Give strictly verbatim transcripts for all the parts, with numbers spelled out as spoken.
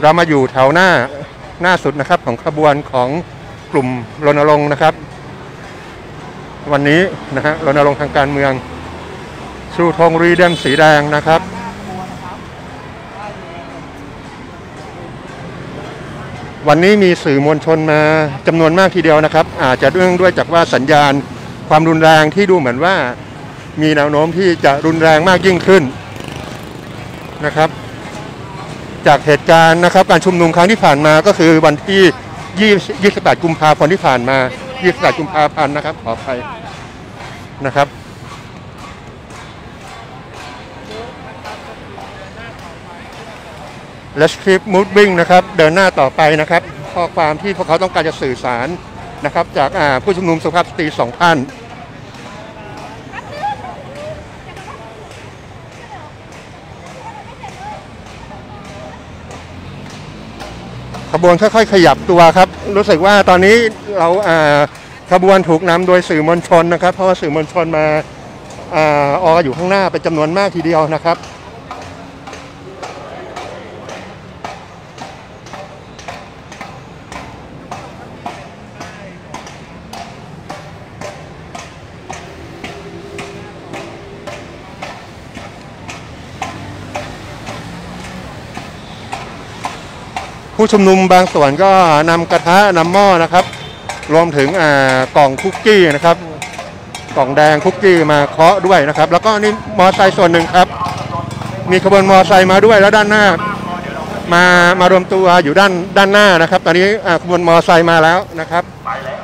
เรามาอยู่แถวหน้าหน้าสุดนะครับของขบวนของกลุ่มรณรงค์นะครับวันนี้นะฮะรณรงค์ทางการเมืองชูธงรีเดมสีแดงนะครับวันนี้มีสื่อมวลชนมาจำนวนมากทีเดียวนะครับอาจจะเนื่องด้วยจากว่าสัญญาณความรุนแรงที่ดูเหมือนว่ามีแนวโน้มที่จะรุนแรงมากยิ่งขึ้นนะครับจากเหตุการณ์นะครับการชุมนุมครั้งที่ผ่านมาก็คือวันที่ยี่สิบแปดกุมภาพันธ์ที่ผ่านมายี่สิบแปดกุมภาพันธ์นะครับขออภัยนะครับLet's keep moving นะครับเดินหน้าต่อไปนะครับข้อความที่พวกเขาต้องการจะสื่อสารนะครับจากผู้ชุมนุมสุภาพสตรีสองท่านขบวนค่อยๆขยับตัวครับรู้สึกว่าตอนนี้เราขบวนถูกนำโดยสื่อมวลชนนะครับเพราะว่าสื่อมวลชนมาอออยู่ข้างหน้าเป็นจำนวนมากทีเดียวนะครับผู้ชุมนุมบางส่วนก็นำกระทะนำหม้อนะครับรวมถึงกล่องคุกกี้นะครับกล่องแดงคุกกี้มาเคาะด้วยนะครับแล้วก็นี่มอไซค์ส่วนหนึ่งครับมีขบวนมอไซค์มาด้วยแล้วด้านหน้ามามารวมตัวอยู่ด้านด้านหน้านะครับตอนนี้ขบวนมอไซค์มาแล้วนะครับไปแล้ว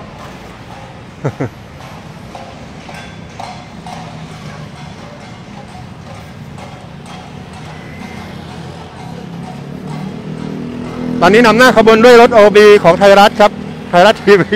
ตอนนี้นำหน้าขบวนด้วยรถ โอ บี ของไทยรัฐครับไทยรัฐทีวี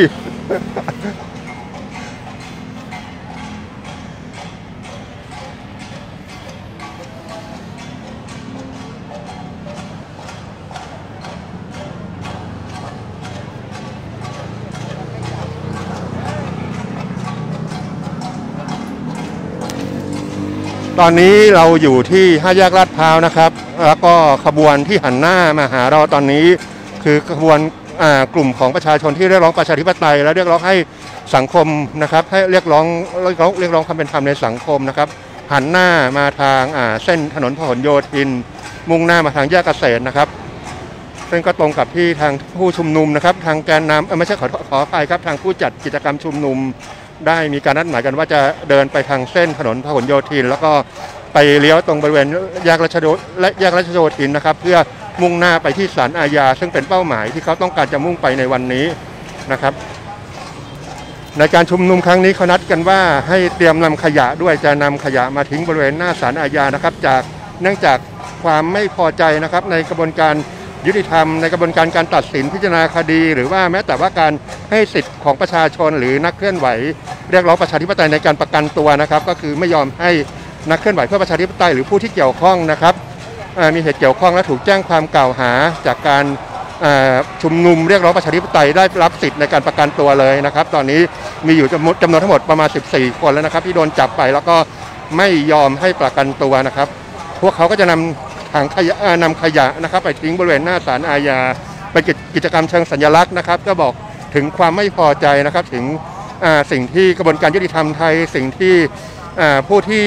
ตอนนี้เราอยู่ที่ห้าแยกลาดพร้าวนะครับแล้วก็ขบวนที่หันหน้ามาหาเราตอนนี้คือขบวนกลุ่มของประชาชนที่เรียกร้องประชาธิปไตยและเรียกร้องให้สังคมนะครับให้เรียกร้องเรียกร้องเรียกร้องความเป็นธรรมในสังคมนะครับหันหน้ามาทางเส้นถนนพหลโยธินมุ่งหน้ามาทางแยกเกษตรนะครับซึ่งก็ตรงกับที่ทางผู้ชุมนุมนะครับทางแกนนำไม่ใช่ขอขออภัยครับทางผู้จัดกิจกรรมชุมนุมได้มีการนัดหมายกันว่าจะเดินไปทางเส้นถนนพหลโยธินแล้วก็ไปเลี้ยวตรงบริเวณแยกรัชโยและแยกรัชโยธินนะครับเพื่อมุ่งหน้าไปที่ศาลอาญาซึ่งเป็นเป้าหมายที่เขาต้องการจะมุ่งไปในวันนี้นะครับในการชุมนุมครั้งนี้เขานัดกันว่าให้เตรียมนำขยะด้วยจะนำขยะมาทิ้งบริเวณหน้าศาลอาญานะครับจากเนื่องจากความไม่พอใจนะครับในกระบวนการยุติธรรมในกระบวนการการตัดสินพิจารณาคดีหรือว่าแม้แต่ว่าการให้สิทธิ์ของประชาชนหรือนักเคลื่อนไหวเรียกร้องประชาธิปไตยในการประกันตัวนะครับก็คือไม่ยอมให้นักเคลื่อนไหวเพื่อประชาธิปไตยหรือผู้ที่เกี่ยวข้องนะครับมีเหตุเกี่ยวข้องและถูกแจ้งความกล่าวหาจากการชุมนุมเรียกร้องประชาธิปไตยได้รับสิทธิ์ในการประกันตัวเลยนะครับตอนนี้มีอยู่จำนวนจำนวนทั้งหมดประมาณสิบสี่คนแล้วนะครับที่โดนจับไปแล้วก็ไม่ยอมให้ประกันตัวนะครับพวกเขาก็จะนำถังขยะนำขยะนะครับไปทิ้งบริเวณหน้าศาลอาญาไปกิจกรรมเชิงสัญลักษณ์นะครับก็บอกถึงความไม่พอใจนะครับถึงสิ่งที่กระบวนการยุติธรรมไทยสิ่งที่ผู้ที่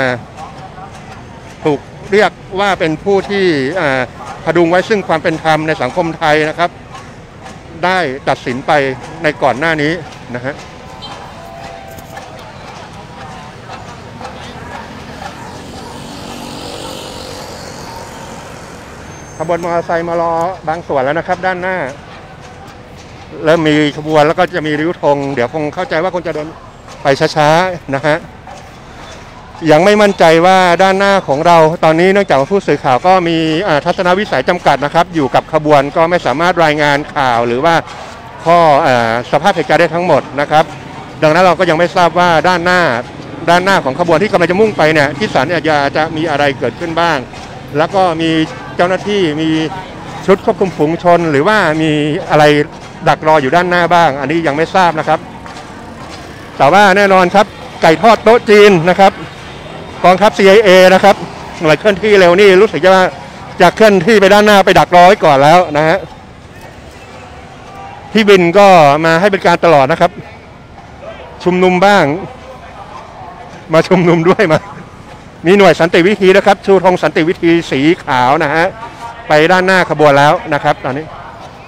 ถูกเรียกว่าเป็นผู้ที่พดุงไว้ซึ่งความเป็นธรรมในสังคมไทยนะครับได้ตัดสินไปในก่อนหน้านี้นะฮะขบวนมอเตอร์ไซค์มารอบางส่วนแล้วนะครับด้านหน้าเริ่มมีขบวนแล้วก็จะมีริ้วธงเดี๋ยวคงเข้าใจว่าคงจะเดินไปช้าๆนะฮะยังไม่มั่นใจว่าด้านหน้าของเราตอนนี้เนื่องจากผู้สื่อข่าวก็มีทัศนวิสัยจำกัดนะครับอยู่กับขบวนก็ไม่สามารถรายงานข่าวหรือว่าข้อสภาพเหตุการณ์ได้ทั้งหมดนะครับดังนั้นเราก็ยังไม่ทราบว่าด้านหน้าด้านหน้าของขบวนที่กำลังจะมุ่งไปเนี่ยที่ศาลอาญาจะมีอะไรเกิดขึ้นบ้างแล้วก็มีเจ้าหน้าที่มีชุดควบคุมฝูงชนหรือว่ามีอะไรดักรออยู่ด้านหน้าบ้างอันนี้ยังไม่ทราบนะครับแต่ว่าแน่นอนครับไก่ทอดโต๊ะจีนนะครับกองทัพ ซี ไอ เอ นะครับอะไรเคลื่อนที่เร็วนี่รู้สึกว่าจะเคลื่อนที่ไปด้านหน้าไปดักรอไว้ก่อนแล้วนะฮะพี่บินก็มาให้บริการตลอดนะครับชุมนุมบ้างมาชุมนุมด้วยมามีหน่วยสันติวิธีนะครับชูธงสันติวิธีสีขาวนะฮะไปด้านหน้าขบวนแล้วนะครับตอนนี้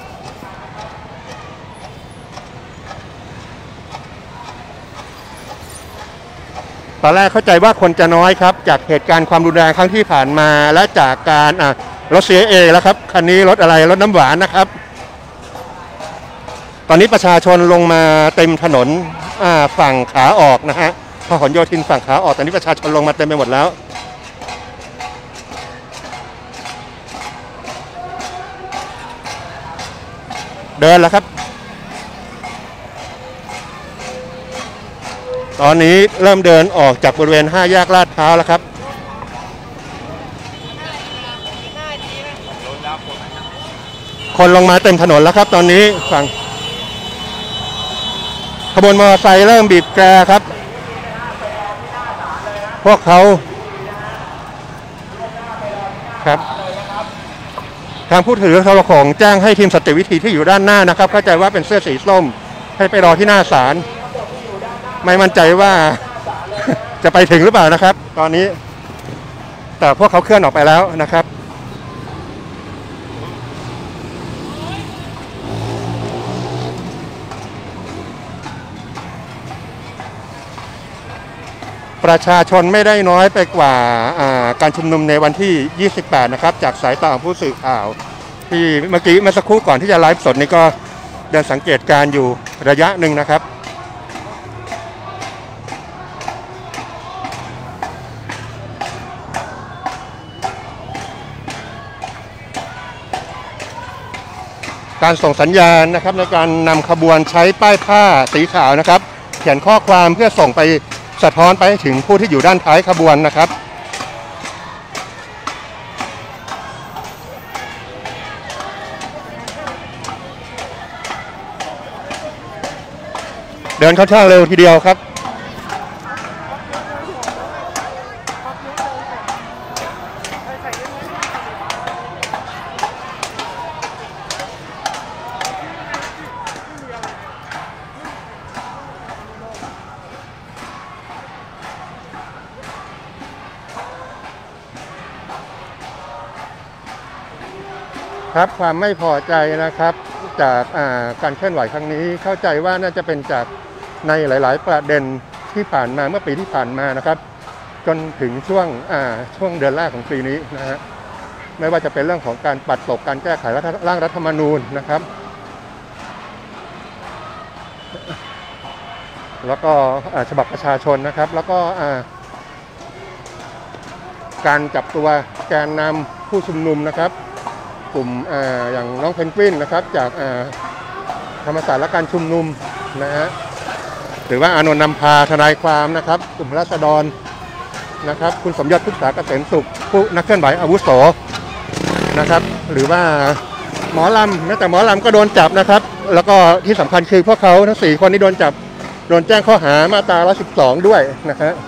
ตอนแรกเข้าใจว่าคนจะน้อยครับจากเหตุการณ์ความรุนแรงครั้งที่ผ่านมาและจากการอ่ะรถ ซี เอ แล้วครับคันนี้รถอะไรรถน้ำหวานนะครับตอนนี้ประชาชนลงมาเต็มถนนฝั่งขาออกนะฮะพหลโยธินฝั่งขาออกตอนนี้ประชาชนลงมาเต็มไปหมดแล้วเดินแล้วครับตอนนี้เริ่มเดินออกจากบริเวณห้าแยกลาดพร้าวแล้วครับคนลงมาเต็มถนนแล้วครับตอนนี้ฝั่งขบวนมอเตอร์ไซค์เริ่มบีบแตรครับพวกเขาครับทางผู้ถือโทรโข่งแจ้งให้ทีมสันติวิธีที่อยู่ด้านหน้านะครับเข้าใจว่าเป็นเสื้อสีส้มให้ไปรอที่หน้าศาลไม่มั่นใจว่าจะไปถึงหรือเปล่านะครับตอนนี้แต่พวกเขาเคลื่อนออกไปแล้วนะครับประชาชนไม่ได้น้อยไปกว่าการชุมนุมในวันที่ยี่สิบแปดนะครับจากสายตาของผู้สื่อข่าวที่เมื่อกี้เมื่อสักครู่ก่อนที่จะไลฟ์สดนี่ก็เดินสังเกตการอยู่ระยะหนึ่งนะครับการส่งสัญญาณนะครับในการนำขบวนใช้ป้ายผ้าสีขาวนะครับเขียนข้อความเพื่อส่งไปสะท้อนไปถึงผู้ที่อยู่ด้านท้ายขบวนนะครับเดินค่อนข้างเร็วทีเดียวครับครับความไม่พอใจนะครับจากการเคลื่อนไหวครั้งนี้เข้าใจว่าน่าจะเป็นจากในหลายๆประเด็นที่ผ่านมาเมื่อปีที่ผ่านมานะครับจนถึงช่วงช่วงเดือนแรกของปีนี้นะฮะไม่ว่าจะเป็นเรื่องของการปัดตกการแก้ไขร่างรัฐธรรมนูญนะครับแล้วก็ฉบับประชาชนนะครับแล้วก็การจับตัวแกนนำผู้ชุมนุมนะครับกลุ่ม อ, อย่างน้องเพนกวินนะครับจากธรรมศาสตร์และการชุมนุมนะฮะหรือว่าอานนท์นำพาทนายความนะครับกลุ่มราษฎรนะครับคุณสมยศ พฤกษาเกษมสุขผู้นักเคลื่อนไหวอาวุโสนะครับหรือว่าหมอลำแม้แต่หมอลำก็โดนจับนะครับแล้วก็ที่สำคัญคือพวกเขาทั้งสี่คนที่โดนจับโดนแจ้งข้อหามาตราหนึ่งร้อยสิบสองด้วยนะฮะ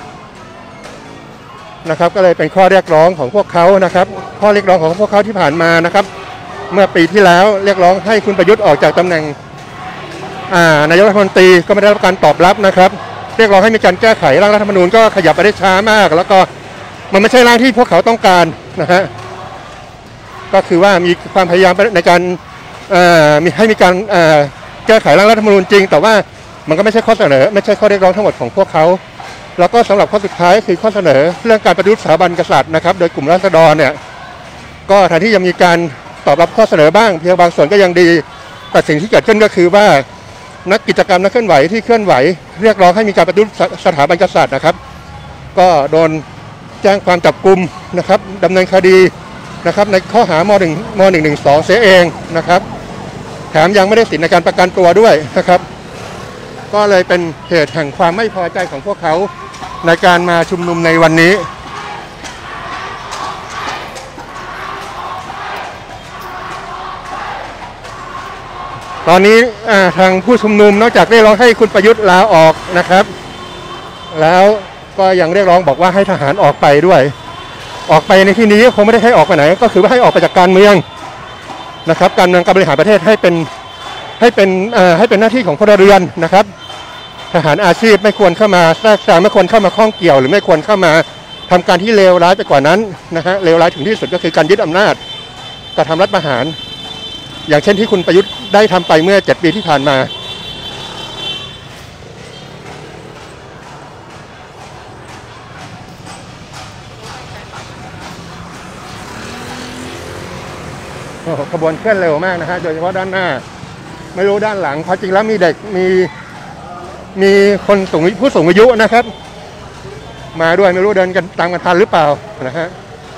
นะครับก็เลยเป็นข้อเรียกร้องของพวกเขานะครับข้อเรียกร้องของพวกเขาที่ผ่านมานะครับเมื่อปีที่แล้วเรียกร้องให้คุณประยุทธ์ออกจากตำแหน่งนายกรัฐมนตรีก็ไม่ได้รับการตอบรับนะครับเรียกร้องให้มีการแก้ไขร่างรัฐธรรมนูญก็ขยับไปได้ช้ามากแล้วก็มันไม่ใช่ร่างที่พวกเขาต้องการนะฮะก็คือว่ามีความพยายามในการมีให้มีการแก้ไขร่างรัฐธรรมนูญจริงแต่ว่ามันก็ไม่ใช่ข้อเสนอไม่ใช่ข้อเรียกร้องทั้งหมดของพวกเขาแล้วก็สำหรับข้อสุดท้ายคือข้อเสนอเรื่องการปฏิรูปสถาบันกษัตริย์นะครับโดยกลุ่มราษฎรเนี่ยก็แทนที่จะมีการตอบรับข้อเสนอบ้างเพียงบางส่วนก็ยังดีแต่สิ่งที่เกิดขึ้นก็คือว่านักกิจกรรมนักเคลื่อนไหวที่เคลื่อนไหวเรียกร้องให้มีการปฏิรูปสถาบันกษัตริย์นะครับก็โดนแจ้งความจับกุมนะครับดำเนินคดีนะครับในข้อหามหนึ่งมหนึ่งหนึ่งสองเสียเองนะครับแถมยังไม่ได้สิทธิในการประกันตัวด้วยนะครับก็เลยเป็นเหตุแห่งความไม่พอใจของพวกเขาในการมาชุมนุมในวันนี้ตอนนี้ทางผู้ชุมนุมนอกจากเรียกร้องให้คุณประยุทธ์ลาออกนะครับแล้วก็ยังเรียกร้องบอกว่าให้ทหารออกไปด้วยออกไปในที่นี้คงไม่ได้ให้ออกไปไหนก็คือว่าให้ออกไปจากการเมืองนะครับการเมืองการบริหารประเทศให้เป็นให้เป็นเอ่อให้เป็นหน้าที่ของพลเรือนนะครับทหารอาชีพไม่ควรเข้ามาแทรกแซงไม่ควรเข้ามาข้องเกี่ยวหรือไม่ควรเข้ามาทำการที่เลวร้ายไปกว่านั้นนะฮะเลวร้ายถึงที่สุดก็คือการยึดอำนาจกระทำรัฐประหารอย่างเช่นที่คุณประยุทธ์ได้ทำไปเมื่อเจ็ดปีที่ผ่านมาขบวนเคลื่อนเร็วมากนะฮะโดยเฉพาะด้านหน้าไม่รู้ด้านหลังเพราะจริงแล้วมีเด็กมีมีคนสูงผู้สูงอายุนะครับมาด้วยไม่รู้เดินกันตามกันทันหรือเปล่านะฮะ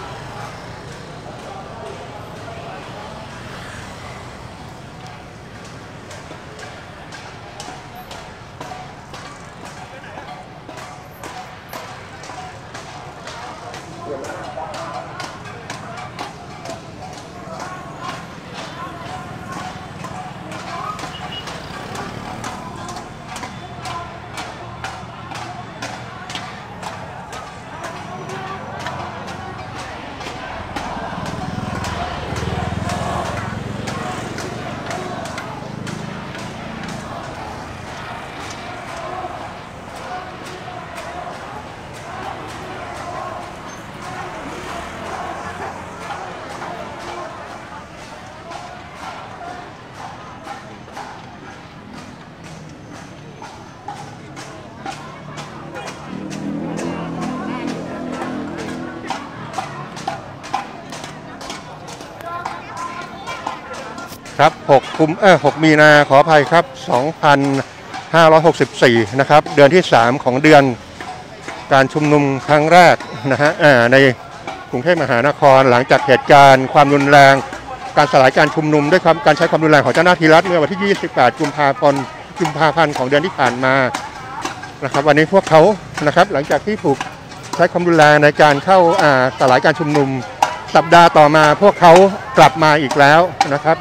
ครับหกกุมเออหกมีนาขออภัยครับสองพันห้าร้อยหกสิบสี่นะครับเดือนที่สามของเดือนการชุมนุมครั้งแรกนะฮะในกรุงเทพมหานครหลังจากเหตุการณ์ความรุนแรงการสลายการชุมนุมด้วยความการใช้ความรุนแรงของเจ้าหน้าที่รัฐเมื่อวันที่ยี่สิบแปดกุมภาพันธ์กุมภาพันธ์ของเดือนที่ผ่านมานะครับวันนี้พวกเขานะครับหลังจากที่ถูกใช้ความรุนแรงในการเข้าสลายการชุมนุมสัปดาห์ต่อมาพวกเขากลับมาอีกแล้วนะครับ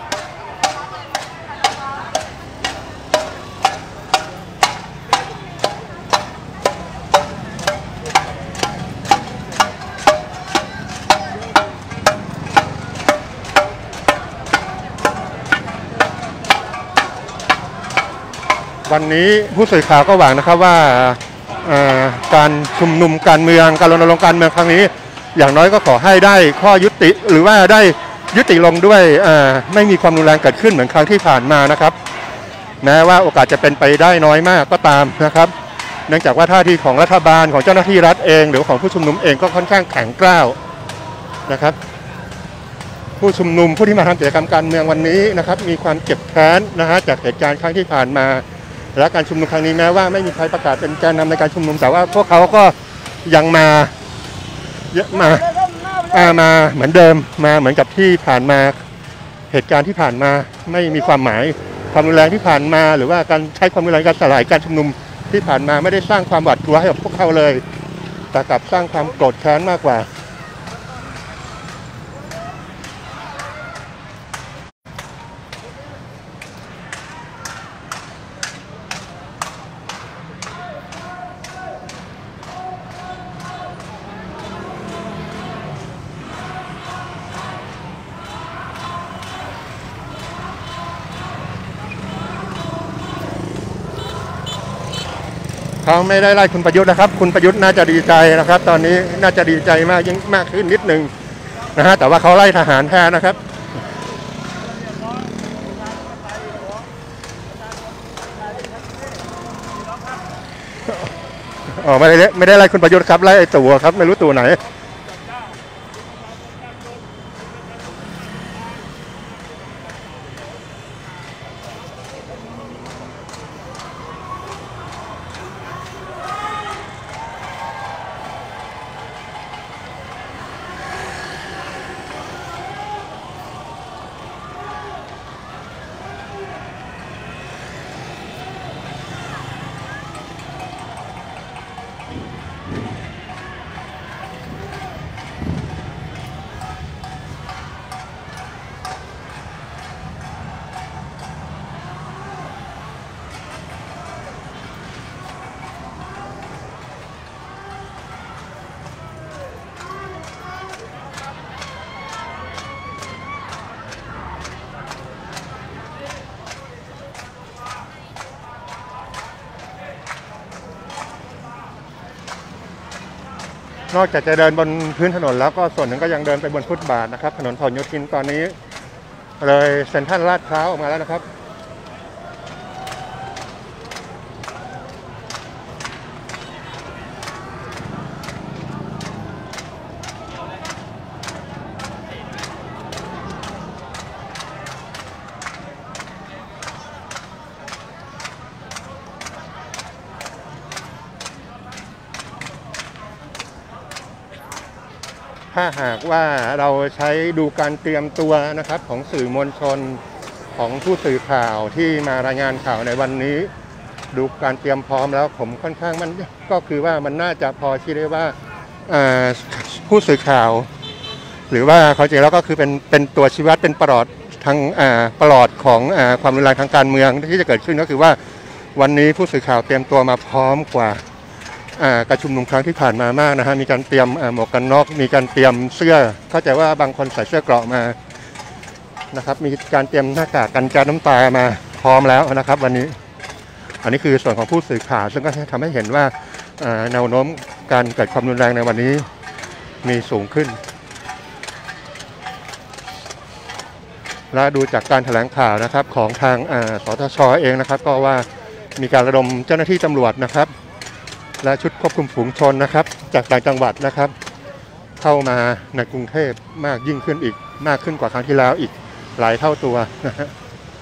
วันนี้ผู้สื่อข่าวก็หวังนะครับว่าการชุมนุมการเมืองการรณรงค์การเมืองครั้งนี้อย่างน้อยก็ขอให้ได้ข้อยุติหรือว่าได้ยุติลงด้วยไม่มีความรุนแรงเกิดขึ้นเหมือนครั้งที่ผ่านมานะครับแม้ว่าโอกาสจะเป็นไปได้น้อยมากก็ตามนะครับเนื่องจากว่าท่าทีของรัฐบาลของเจ้าหน้าที่รัฐเองหรือของผู้ชุมนุมเองก็ค่อนข้างแข็งกร้าวนะครับผู้ชุมนุมผู้ที่มาทำกิจกรรมการเมืองวันนี้นะครับมีความเจ็บแค้นนะฮะจากเหตุการณ์ครั้งที่ผ่านมาและการชุมนุมครั้งนี้แม้ว่าไม่มีใครประกาศเป็นแกนนำในการชุมนุมแต่ว่าพวกเขาก็ยังมาเยอะมามาเหมือนเดิมมาเหมือนกับที่ผ่านมาเหตุการณ์ที่ผ่านมาไม่มีความหมายความรุนแรงที่ผ่านมาหรือว่าการใช้ความรุนแรงการสลายการชุมนุมที่ผ่านมาไม่ได้สร้างความหวาดกลัวให้กับพวกเขาเลยแต่กลับสร้างความโกรธแค้นมากกว่าเขาไม่ได้ไล่คุณประยุทธ์นะครับคุณประยุทธ์น่าจะดีใจนะครับตอนนี้น่าจะดีใจมากยิ่งมากขึ้นนิดนึงนะฮะแต่ว่าเขาไล่ทหารแทนนะครับอ๋อไม่ได้ไม่ได้ไล่คุณประยุทธ์ครับไล่ไอ้ตัวครับไม่รู้ตัวไหนนอกจากจะเดินบนพื้นถนนแล้วก็ส่วนหนึ่งก็ยังเดินไปบนฟุตบาทนะครับถนนพหลโยธินตอนนี้เลยเซ็นทรัลลาดพร้าวออกมาแล้วนะครับถ้าหากว่าเราใช้ดูการเตรียมตัวนะครับของสื่อมวลชนของผู้สื่อข่าวที่มารายงานข่าวในวันนี้ดูการเตรียมพร้อมแล้วผมค่อนข้างมันก็คือว่ามันน่าจะพอที่ได้ว่าผู้สื่อข่าวหรือว่าเขาจริงแล้วก็คือเป็นเป็นตัวชี้วัดเป็นประหลอดทางประหลอดของความรุนแรงทางการเมืองที่จะเกิดขึ้นก็คือว่าวันนี้ผู้สื่อข่าวเตรียมตัวมาพร้อมกว่าการชุมนุมครั้งที่ผ่านมามากนะฮะมีการเตรียมหมวกกันน็อกมีการเตรียมเสื้อเข้าใจว่าบางคนใส่เสื้อเกราะมานะครับมีการเตรียมหน้ากากกันแก๊สน้ำตามาพร้อมแล้วนะครับวันนี้อันนี้คือส่วนของผู้สื่อข่าวซึ่งก็ทำให้เห็นว่าแนวโน้มการเกิดความรุนแรงในวันนี้มีสูงขึ้นและดูจากการแถลงข่าวนะครับของทางสทช.เองนะครับก็ว่ามีการระดมเจ้าหน้าที่ตำรวจนะครับและชุดควบคุมฝูงชนนะครับจากต่างจังหวัดนะครับเข้ามาในกรุงเทพมากยิ่งขึ้นอีกมากขึ้นกว่าครั้งที่แล้วอีกหลายเท่าตัวนะฮะ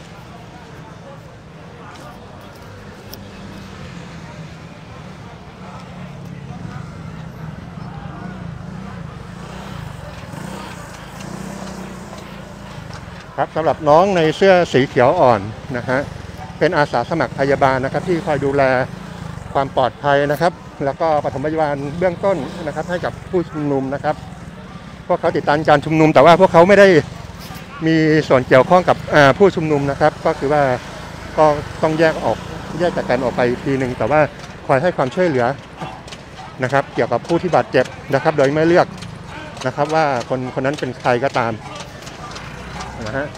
ครับสำหรับน้องในเสื้อสีเขียวอ่อนนะฮะเป็นอาสาสมัครพยาบาลนะครับที่คอยดูแลความปลอดภัยนะครับแล้วก็ปฐมพยาบาลเบื้องต้นนะครับให้กับผู้ชุมนุมนะครับพวกเขาติดตามการชุมนุมแต่ว่าพวกเขาไม่ได้มีส่วนเกี่ยวข้องกับผู้ชุมนุมนะครับก็คือว่าก็ต้องแยกออกแยกจากกันออกไปทีหนึ่งแต่ว่าคอยให้ความช่วยเหลือนะครับเกี่ยวกับผู้ที่บาดเจ็บนะครับโดยไม่เลือกนะครับว่าคนคนนั้นเป็นใครก็ตามนะฮะ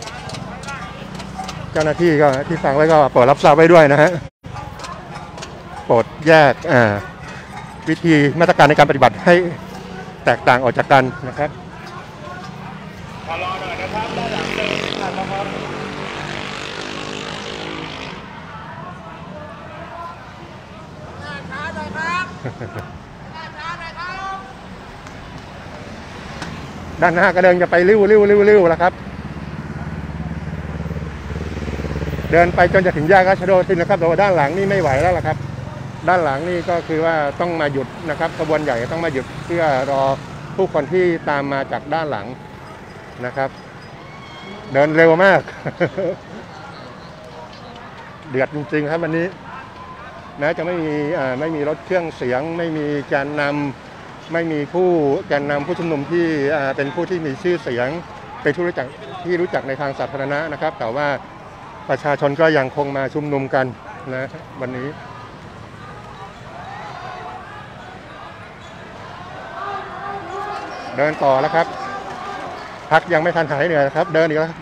เจ้าหน้าที่ก็ที่ฟังไว้ก็โปรดรับทราบไว้ด้วยนะฮะโปรดแยกวิธีมาตรการในการปฏิบัติให้แตกต่างออกจากกันนะครับรอหน่อยนะครับด้านหลังเดินนะครับช้าหน่อยครับช้าหน่อยครับด้านหน้าก็เดินจะไปริ้วริ้วริ้วริ้วแล้วครับเดินไปจนจะถึงแยกราชโยธินนะครับแต่ว่าด้านหลังนี่ไม่ไหวแล้วล่ะครับด้านหลังนี่ก็คือว่าต้องมาหยุดนะครับขบวนใหญ่ต้องมาหยุดเพื่อรอผู้คนที่ตามมาจากด้านหลังนะครับเดินเร็วมาก เดือดจริงๆครับวันนี้แม้จะไม่มีไม่มีรถเครื่องเสียงไม่มีแกนนำไม่มีผู้แกนนำผู้ชุมนุมที่เป็นผู้ที่มีชื่อเสียงเป็นที่รู้จักที่รู้จักในทางสาธารณะนะครับแต่ว่าประชาชนก็ยังคงมาชุมนุมกันนะวันนี้เดินต่อแล้วครับพักยังไม่ทันหายเหนื่อยครับเดินอีกแล้ว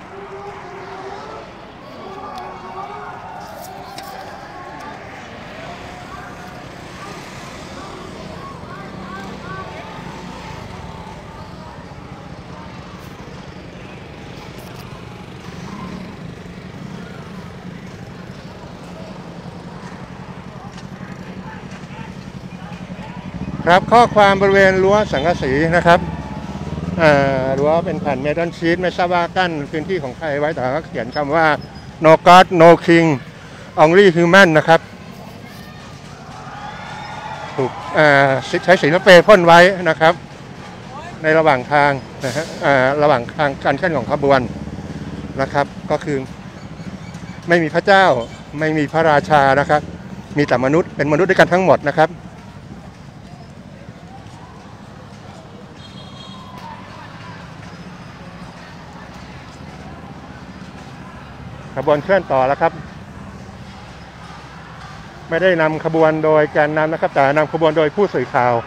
ครับข้อความบริเวณรั้วสังกะสีนะครับรั้วเป็นแผ่นเมทัลชีทไม่ทราบว่ากั้นพื้นที่ของใครไว้แต่ก็เขียนคำว่า no god no king only human นะครับถูกใช้สีสเปรย์พ่นไว้นะครับในระหว่างทางนะฮะระหว่างทางการเคลื่อนของขบวนนะครับก็คือไม่มีพระเจ้าไม่มีพระราชานะครับมีแต่มนุษย์เป็นมนุษย์ด้วยกันทั้งหมดนะครับขบวนเคลื่อนต่อแล้วครับไม่ได้นำขบวนโดยแกนนำนะครับแต่นำขบวนโดยผู้สื่อข่าว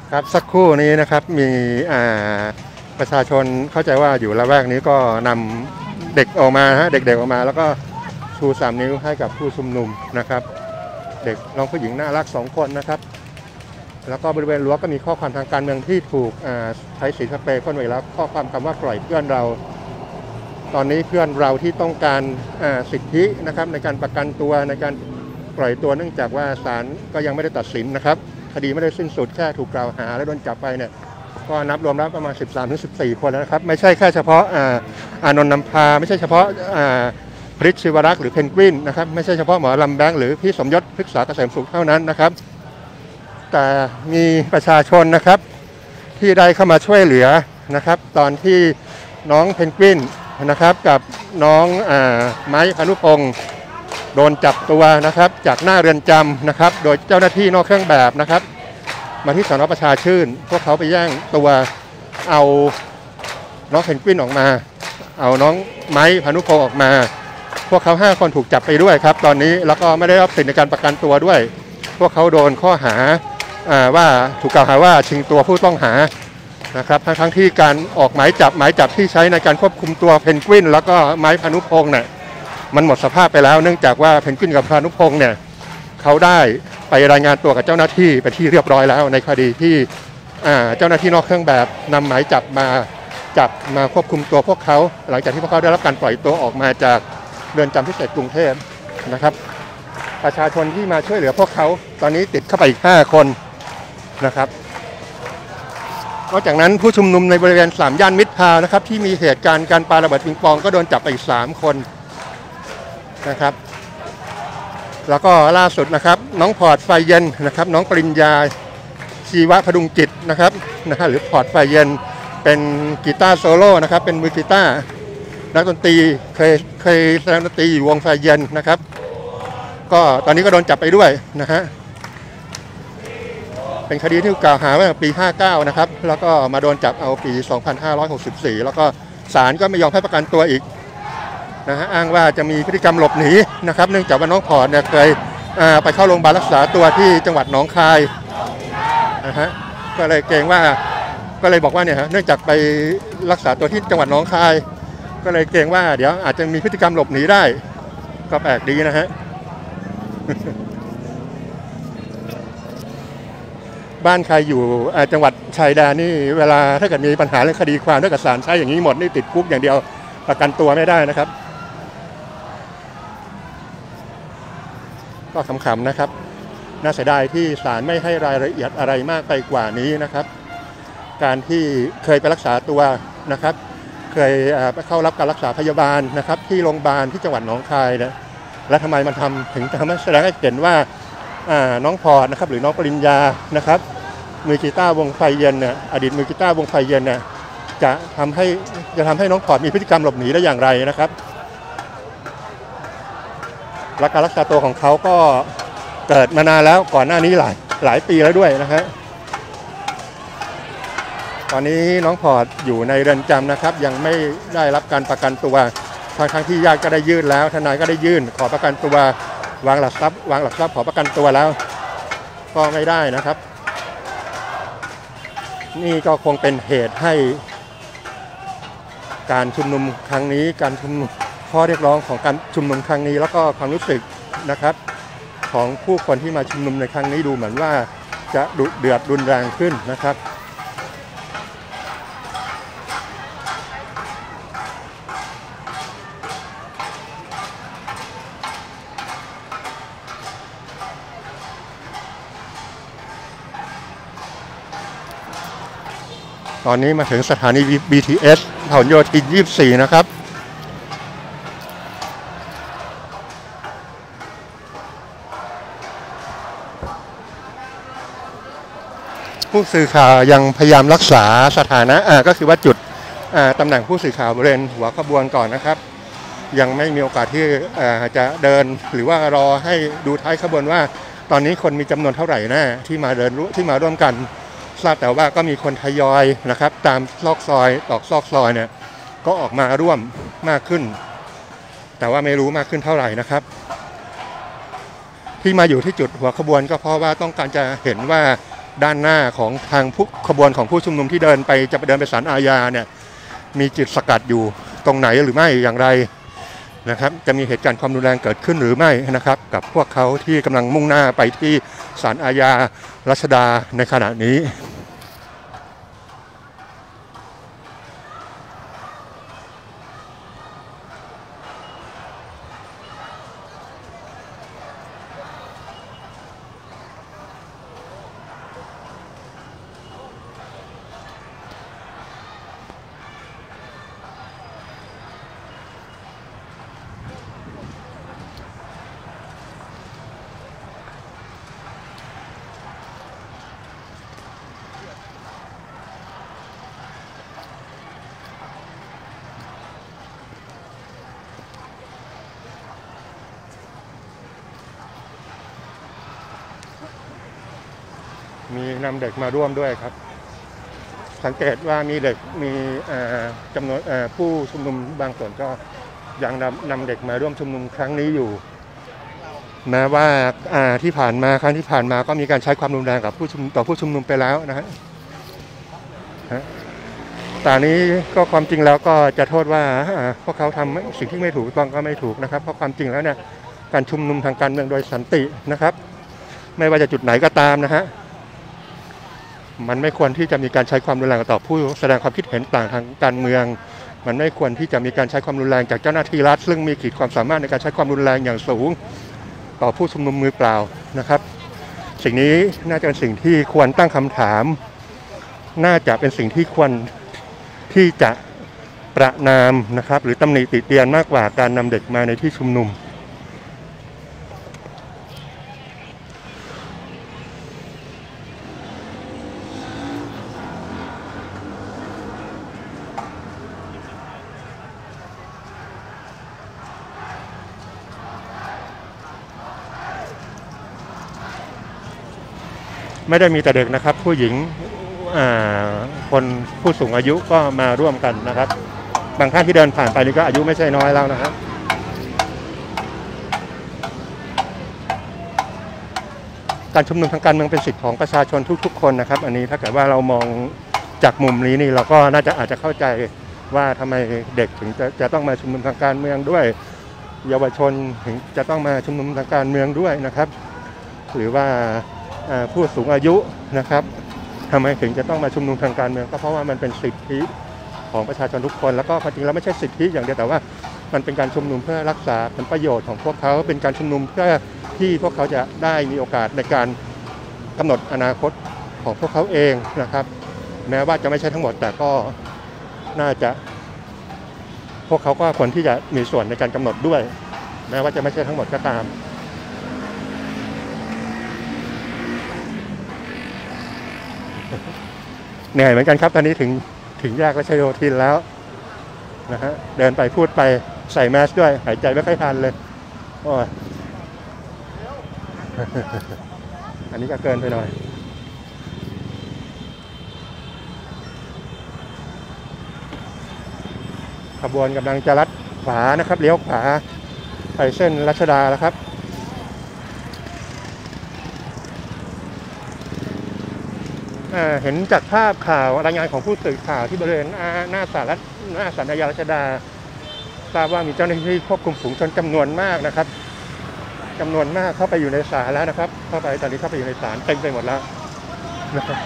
ครับสักครู่นี้นะครับมีประชาชนเข้าใจว่าอยู่ละแวกนี้ก็นำเด็กออกมาฮะเด็กๆออกมาแล้วก็ชูสามนิ้วให้กับผู้ชุมนุมนะครับเด็กน้องผู้หญิงน่ารักสองคนนะครับแล้วก็บริเวณรั้วก็มีข้อความทางการเมืองที่ถูกใช้สีสเปรย์พ่นไว้แล้วข้อความคำว่าปล่อยเพื่อนเราตอนนี้เพื่อนเราที่ต้องการสิทธินะครับในการประกันตัวในการปล่อยตัวเนื่องจากว่าศาลก็ยังไม่ได้ตัดสินนะครับคดีไม่ได้สิ้นสุดแค่ถูกกล่าวหาและโดนจับไปเนี่ยก็นับรวมแล้วประมาณ สิบสามถึงสิบสี่ คนแล้วนะครับไม่ใช่แค่เฉพาะอานนท์นำพาไม่ใช่เฉพาะพริชชิวรักษ์หรือเพนกวินนะครับไม่ใช่เฉพาะหมอลำแบงค์หรือพี่สมยศพฤกษาเกษมสุขเท่านั้นนะครับแต่มีประชาชนนะครับที่ได้เข้ามาช่วยเหลือนะครับตอนที่น้องเพนกวินนะครับกับน้องไม้พานุพงศ์โดนจับตัวนะครับจากหน้าเรือนจำนะครับโดยเจ้าหน้าที่นอกเครื่องแบบนะครับมาที่สน.ประชาชื่นพวกเขาไปแย่งตัวเอาน้องเพนกวินออกมาเอาน้องไม้พานุพงศ์ออกมาพวกเขาห้าคนถูกจับไปด้วยครับตอนนี้แล้วก็ไม่ได้รับสิทธิในการประกันตัวด้วยพวกเขาโดนข้อหาว่าถูกกล่าวหาว่าชิงตัวผู้ต้องหานะครับทั้งทั้งที่การออกหมายจับหมายจับที่ใช้ในการควบคุมตัวเพนกวินแล้วก็ไม้พานุพงศ์เนี่ยมันหมดสภาพไปแล้วเนื่องจากว่าเพนกวินกับพานุพงศ์เนี่ยเขาได้ไปรายงานตัวกับเจ้าหน้าที่ไปที่เรียบร้อยแล้วในคดีที่เจ้าหน้าที่นอกเครื่องแบบนำหมายจับมาจับมาควบคุมตัวพวกเขาหลังจากที่พวกเขาได้รับการปล่อยตัวออกมาจากเรือนจำพิเศษกรุงเทพนะครับประชาชนที่มาช่วยเหลือพวกเขาตอนนี้ติดเข้าไปอีกห้าคนนะครับนอกจากนั้นผู้ชุมนุมในบริเวณสามย่านมิตรทาวน์นะครับที่มีเหตุการณ์การปาระเบิดปิงปองก็โดนจับไปอีกสามคนนะครับแล้วก็ล่าสุดนะครับน้องพอร์ตไฟเย็นนะครับน้องปริญญาชีวะพดุงจิตนะครับนะฮะหรือพอร์ตไฟเย็นเป็นกีตาร์โซโล่นะครับเป็นมือกีตาร์นักดนตรีเคยเคยแสดงดนตรีอยู่วงไฟเย็นนะครับก็ตอนนี้ก็โดนจับไปด้วยนะฮะเป็นคดีที่กล่าวหาเมื่อปีห้าเก้านะครับแล้วก็มาโดนจับเอาปีสองพันห้าร้อยหกสิบสี่แล้วก็ศาลก็ไม่ยอมให้ประกันตัวอีกนะฮะอ้างว่าจะมีพฤติกรรมหลบหนีนะครับเนื่องจากว่าน้องพอร์ตเนี่ยเคยไปเข้าโรงพยาบาลรักษาตัวที่จังหวัดหนองคายนะฮะก็เลยเกรงว่าก็เลยบอกว่าเนี่ยเนื่องจากไปรักษาตัวที่จังหวัดหนองคายก็เลยเกรงว่าเดี๋ยวอาจจะมีพฤติกรรมหลบหนีได้ก็แปลกดีนะฮะ บ้านใครอยู่จังหวัดชายแดนนี่เวลาถ้าเกิดมีปัญหาเรื่องคดีความถ้าเกิดศาลใช้อย่างนี้หมดนี่ติดคุกอย่างเดียวประกันตัวไม่ได้นะครับก็ขำๆนะครับน่าเสียดายที่ศาลไม่ให้รายละเอียดอะไรมากไปกว่านี้นะครับการที่เคยไปรักษาตัวนะครับเคยไปเข้ารับการรักษาพยาบาลนะครับที่โรงพยาบาลที่จังหวัดหนองคายนะแล้วทำไมมันทำถึงทำให้แสดงให้เห็นว่าน้องพอร์ตนะครับหรือน้องปริญญานะครับมือกีตาร์วงไฟเย็นเนี่ยอดีตมือกีตาร์วงไฟเย็นเนี่ยจะทำให้จะทำให้น้องพอร์ตมีพฤติกรรมหลบหนีได้อย่างไรนะครับและการรักษาตัวของเขาก็เกิดมานานแล้วก่อนหน้านี้หลายหลายปีแล้วด้วยนะฮะตอนนี้น้องพอร์ตอยู่ในเรือนจำนะครับยังไม่ได้รับการประกันตัวทางทางที่ญาติก็ได้ยื่นแล้วทนายก็ได้ยื่นขอประกันตัววางหลักทรัพย์วางหลักทรัพย์ขอประกันตัวแล้วก็ไม่ได้นะครับนี่ก็คงเป็นเหตุให้การชุมนุมครั้งนี้การชุมนุมข้อเรียกร้องของการชุมนุมครั้งนี้แล้วก็ความรู้สึกนะครับของผู้คนที่มาชุมนุมในครั้งนี้ดูเหมือนว่าจะดุเดือดรุนแรงขึ้นนะครับตอนนี้มาถึงสถานี บี ที เอส พหลโยธินยี่สิบสี่นะครับผู้สื่อข่าวยังพยายามรักษาสถานะอ่าก็คือว่าจุดอ่าตำแหน่งผู้สื่อข่าวบริเวณหัวขบวนก่อนนะครับยังไม่มีโอกาสที่อ่าจะเดินหรือว่ารอให้ดูท้ายขบวนว่าตอนนี้คนมีจำนวนเท่าไหร่แน่ที่มาเดินที่มาร่วมกันทราบแต่ว่าก็มีคนทยอยนะครับตามซอกซอยตอกซอกซอยเนี่ยก็ออกมาร่วมมากขึ้นแต่ว่าไม่รู้มากขึ้นเท่าไหร่นะครับที่มาอยู่ที่จุดหัวขบวนก็เพราะว่าต้องการจะเห็นว่าด้านหน้าของทางผู้ขบวนของผู้ชุมนุมที่เดินไปจะไปเดินไปศาลอาญาเนี่ยมีจุดสกัดอยู่ตรงไหนหรือไม่อย่างไรนะครับจะมีเหตุการณ์ความรุนแรงเกิดขึ้นหรือไม่นะครับกับพวกเขาที่กำลังมุ่งหน้าไปที่ศาลอาญารัชดาในขณะนี้มีนำเด็กมาร่วมด้วยครับสังเกตว่ามีเด็กมีจำนวนผู้ชุมนุมบางส่วนก็ยังนำนำเด็กมาร่วมชุมนุมครั้งนี้อยู่แม้ว่าที่ผ่านมาครั้งที่ผ่านมาก็มีการใช้ความรุนแรงกับผู้ชุมนุมต่อผู้ชุมนุมไปแล้วนะฮะแต่นี้ก็ความจริงแล้วก็จะโทษว่าพวกเขาทำสิ่งที่ไม่ถูกต้องก็ไม่ถูกนะครับเพราะความจริงแล้วเนี่ยการชุมนุมทางการเมืองโดยสันตินะครับไม่ว่าจะจุดไหนก็ตามนะฮะมันไม่ควรที่จะมีการใช้ความรุนแรงต่อผู้แสดงความคิดเห็นต่างทางการเมืองมันไม่ควรที่จะมีการใช้ความรุนแรงจากเจ้าหน้าที่รัฐซึ่งมีขีดความสามารถในการใช้ความรุนแรงอย่างสูงต่อผู้ชุมนุมมือเปล่านะครับสิ่งนี้น่าจะเป็นสิ่งที่ควรตั้งคำถามน่าจะเป็นสิ่งที่ควรที่จะประณามนะครับหรือตำหนิติเตียนมากกว่าการนำเด็กมาในที่ชุมนุมไม่ได้มีแต่เด็กนะครับผู้หญิงคนผู้สูงอายุก็มาร่วมกันนะครับบางท่านที่เดินผ่านไปนี่ก็อายุไม่ใช่น้อยแล้วนะครับการชุมนุมทางการเมืองเป็นสิทธิของประชาชนทุกๆคนนะครับอันนี้ถ้าเกิดว่าเรามองจากมุมนี้นี่เราก็น่าจะอาจจะเข้าใจว่าทำไมเด็กถึงจะจะต้องมาชุมนุมทางการเมืองด้วยเยาวชนถึงจะต้องมาชุมนุมทางการเมืองด้วยนะครับหรือว่าผู้สูงอายุนะครับทำไมถึงจะต้องมาชุมนุมทางการเมืองก็เพราะว่ามันเป็นสิทธิของประชาชนทุกคนแล้วก็จริงแล้วไม่ใช่สิทธิอย่างเดียวแต่ว่ามันเป็นการชุมนุมเพื่อรักษาผลประโยชน์ของพวกเขาเป็นการชุมนุมเพื่อที่พวกเขาจะได้มีโอกาสในการกำหนดอนาคตของพวกเขาเองนะครับแม้ว่าจะไม่ใช่ทั้งหมดแต่ก็น่าจะพวกเขาก็ควรที่จะมีส่วนในการกำหนดด้วยแม้ว่าจะไม่ใช่ทั้งหมดก็ตามเหนื่อยเหมือนกันครับตอนนี้ถึงถึงแยกรัชโยธินแล้วนะฮะเดินไปพูดไปใส่แมสด้วยหายใจไม่ค่อยทันเลยโอ้ยอันนี้ก็เกินไปหน่อยขบวนกำลังจะลัดขวานะครับเลี้ยวขวาไปเส้นรัชดาแล้วครับเห็นจากภาพข่าวรายงานของผู้สื่อข่าวที่บริเวณหน้าศาลหน้าศาลอาญารัชดาทราบว่ามีเจ้าหน้าที่ควบคุมฝูงชนจำนวนมากนะครับจำนวนมากเข้าไปอยู่ในศาลแล้วนะครับเข้าไปตอนนี้เข้าไปอยู่ในศาลเต็มไปหมดแล้วนะครับ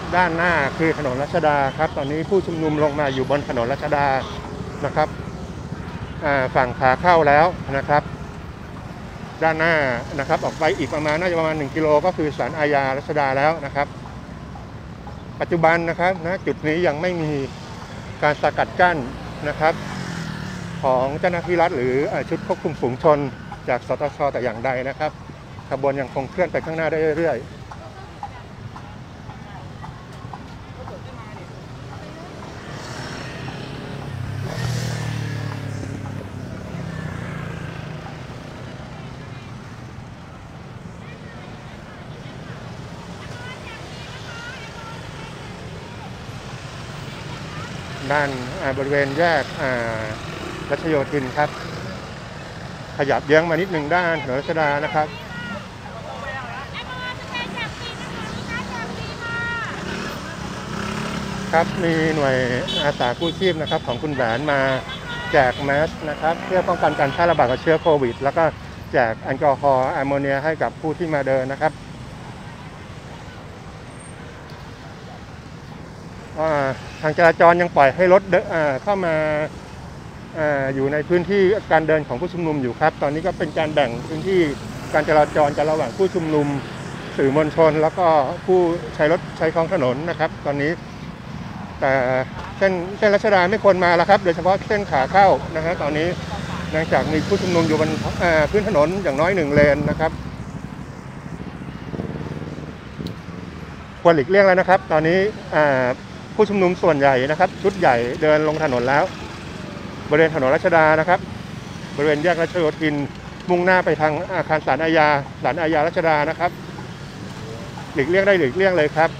ด้านหน้าคือถนนรัชดาครับตอนนี้ผู้ชุมนุมลงมาอยู่บนถนนรัชดานะครับฝั่งขาเข้าแล้วนะครับด้านหน้านะครับออกไปอีกประมาณน่าจะประมาณหนึ่งกิโลก็คือศาลอาญารัชดาแล้วนะครับปัจจุบันนะครับณจุดนี้ยังไม่มีการสกัดกั้นนะครับของเจ้าหน้าที่รัฐหรือชุดควบคุมฝูงชนจากสตช.แต่อย่างใดนะครับขบวนยังคงเคลื่อนไปข้างหน้าได้เรื่อยๆด้านบริเวณแยกรัชโยธินครับขยับเยื้องมานิดหนึ่งด้านถนนรัชดานะครับครับมีหน่วยอาสากู้ชีพนะครับของคุณแหวนมาแจกแมสนะครับเพื่อป้องกันการแพร่ระบาดของเชื้อโควิดแล้วก็แจกแอลกอฮอล์แอมโมเนียให้กับผู้ที่มาเดินนะครับทางจราจรยังปล่อยให้รถเข้ามาอยู่ในพื้นที่การเดินของผู้ชุมนุมอยู่ครับตอนนี้ก็เป็นการแบ่งพื้นที่การจราจรกันระหว่างผู้ชุมนุมสื่อมวลชนแล้วก็ผู้ใช้รถใช้ท้องถนนนะครับตอนนี้แต่เส้นเส้นรัชดาไม่ควรมาแล้วครับโดยเฉพาะเส้นขาเข้านะฮะตอนนี้เนื่องจากมีผู้ชุมนุมอยู่บนพื้นถนนอย่างน้อยหนึ่งเลนนะครับควรหลีกเลี่ยงแล้วนะครับตอนนี้ผู้ชุมนุมส่วนใหญ่นะครับชุดใหญ่เดินลงถนนแล้วบริเวณถนนรัชดานะครับบริเวณแยกรัชโยธินมุ่งหน้าไปทางอาคารศาลอาญาศาลอาญารัชดานะครับหลีกเลี่ยงได้หลีกเลี่ยงเลยครับ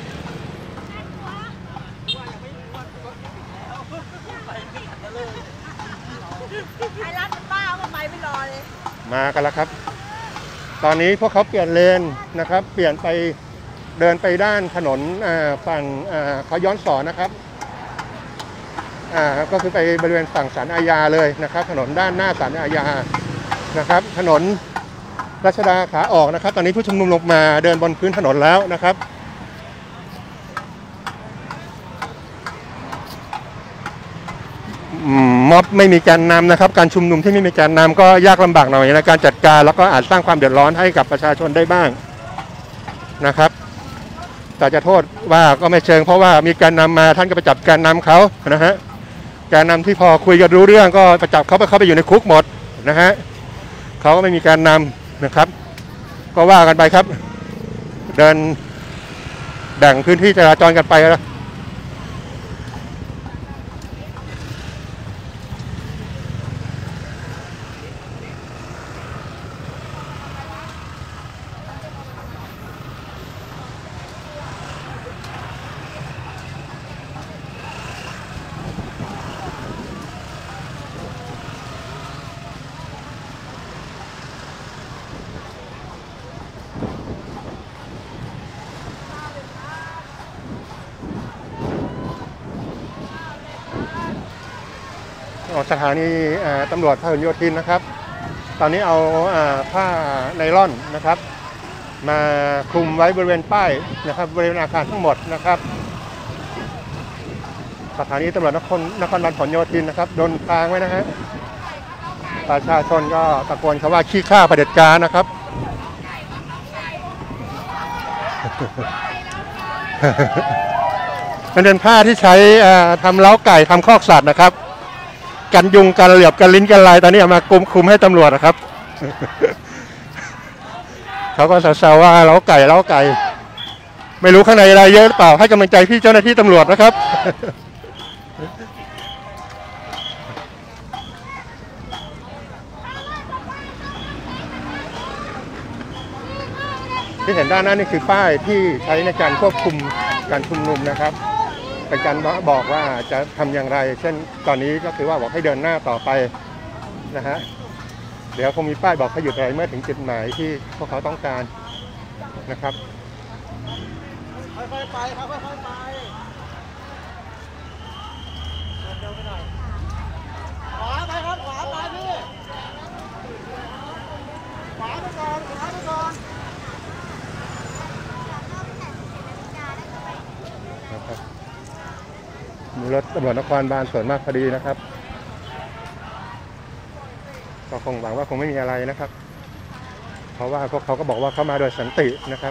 ไอ้รัฐป้าเอาไปไม่รอเลยมากันแล้วครับตอนนี้พวกเขาเปลี่ยนเลนนะครับเปลี่ยนไปเดินไปด้านถนนฝั่งเขาย้อนสอนนะครับอ่าก็คือไปบริเวณฝั่งศาลอาญาเลยนะครับถนนด้านหน้าศาลอาญานะครับถนนรัชดาขาออกนะครับตอนนี้ผู้ชุมนุมลงมาเดินบนพื้นถนนแล้วนะครับม็อบไม่มีแกนนำนะครับการชุมนุมที่ไม่มีแกนนำก็ยากลำบากหน่อยในการจัดการแล้วก็อาจสร้างความเดือดร้อนให้กับประชาชนได้บ้างนะครับแต่จะโทษว่าก็ไม่เชิงเพราะว่ามีแกนนำมาท่านก็ไปจับแกนนำเขานะฮะแกนนำที่พอคุยกันรู้เรื่องก็ไปจับเขาไปเข้าไปอยู่ในคุกหมดนะฮะเขาก็ไม่มีแกนนำนะครับก็ว่ากันไปครับเดินแบ่งพื้นที่จราจรกันไปแล้วสถานีตำรวจพหลโยธินนะครับตอนนี้เอาผ้าไนล่อนนะครับมาคลุมไว้บริเวณป้ายนะครับบริเวณอาคารทั้งหมดนะครับสถานีตำรวจนครนครบาลพหลโยธินนะครับโดนทางไว้นะฮะประชาชนก็ตะโกนคำว่าขี้ข้าเผด็จการนะครับมันเป็นผ้าที่ใช้ทำเล้าไก่ทำคอกสัตว์นะครับกันยุงกันเหลือบกันลิ้นกันลายตอนนี้เอามากุมคุมให้ตำรวจนะครับเขาก็แซวๆว่าเล้าไก่เล้าไก่ไม่รู้ข้างในอะไรเยอะหรือเปล่าให้กำลังใจพี่เจ้าหน้าที่ตำรวจนะครับที่เห็นด้านหน้านี่คือป้ายที่ใช้ในการควบคุมการชุมนุมนะครับเป็นการบอกว่าจะทำอย่างไรเช่นตอนนี้ก็คือว่าบอกให้เดินหน้าต่อไปนะฮะเดี๋ยวคงมีป้ายบอกให้หยุดอะไรเมื่อถึงจุดหมายที่พวกเขาต้องการนะครับค่อยๆไปครับค่อยๆไปเดินไปหน่อยขวาไปครับขวาไปพี่ขวาไปก่อนขวาไปก่อนมีรถตำรวจนครบาลสวนมากพอดีนะครับก็คงหวังว่าคงไม่มีอะไรนะครับเพราะว่าพวกเขาก็บอกว่าเข้ามาโดยสันตินะครับ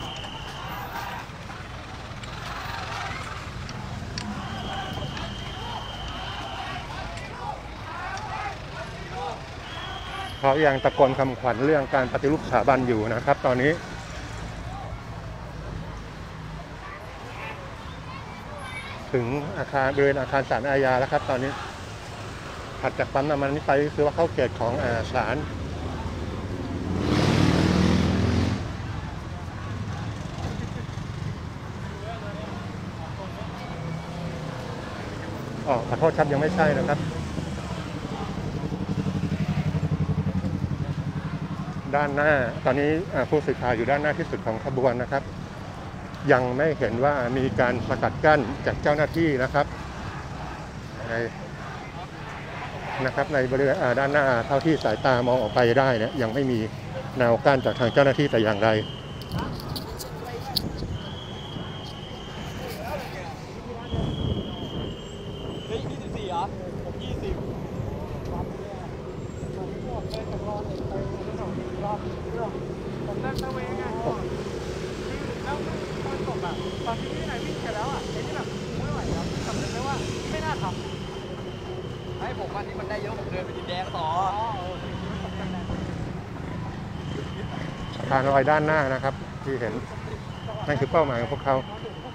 เขายังตะโกนคำขวัญเรื่องการปฏิรูปสถาบันอยู่นะครับตอนนี้ถึงอาคารบริเวณอาคารศาลอาญาแล้วครับตอนนี้ถัดจากปั๊มน้ำมันนี้ไปคือว่าเข้าเขตของศาลอ๋อขอโทษครับยังไม่ใช่นะครับด้านหน้าตอนนี้ผู้สื่อข่าวอยู่ด้านหน้าที่สุดของขบวนนะครับยังไม่เห็นว่ามีการสกัดกั้นจากเจ้าหน้าที่นะครับในนะครับในบริเวณด้านหน้าเท่าที่สายตามองออกไปได้เนี่ยยังไม่มีแนวกั้นจากทางเจ้าหน้าที่แต่อย่างใดเฮ้ยยี่สิบสี่เหรอผมยี่สิบผมนั่งตะเวงไงแล้วตอนจบอ่ะตอนที่พี่นายวิ่งเสร็จแล้วอ่ะไอ้ที่แบบไม่ไหวครับทำเลยว่าไม่น่าทำให้ผมวันนี้มันได้เยอะผมเดินไปดินแดงต่อสะพานลอยด้านหน้านะครับที่เห็นนั่นคือเป้าหมายของพวกเขา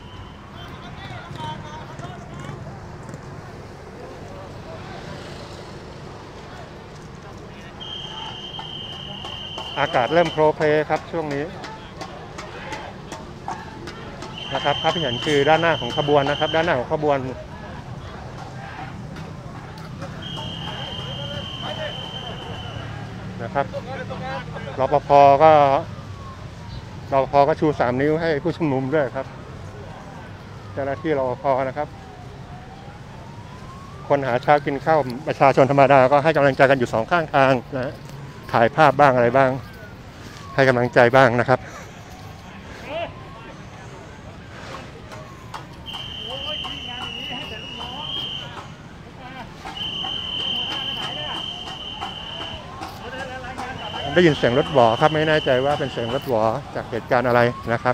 อากาศเริ่มโปรเพลครับช่วงนี้นะครับภาพที่เห็นคือด้านหน้าของขบวนนะครับด้านหน้าของขบวนนะครับรปภก็รปภก็ชูสามนิ้วให้ผู้ชุมนุมด้วยครับเจ้าหน้าที่รปภนะครับคนหาเช้ากินข้าวประชาชนธรรมดาก็ให้กำลังใจกันอยู่สองข้างทางนะถ่ายภาพบ้างอะไรบ้างให้กำลังใจบ้างนะครับได้ยินเสียงรถหวอครับไม่แน่ใจว่าเป็นเสียงรถหวอจากเหตุการณ์อะไรนะครับ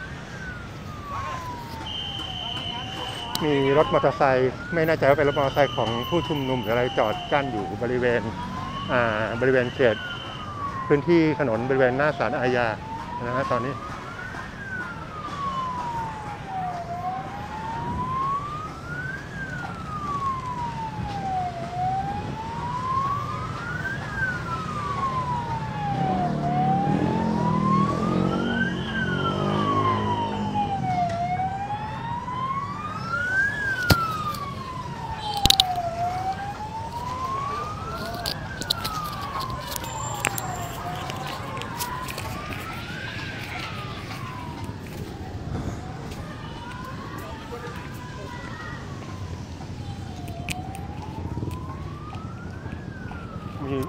มีรถมอเตอร์ไซค์ไม่แน่ใจว่าเป็นรถมอเตอร์ไซค์ของผู้ชุมนุมหรืออะไรจอดกั้นอยู่บริเวณอ่าบริเวณเขตพื้นที่ถนนบริเวณหน้าศาลอาญานะฮะตอนนี้มี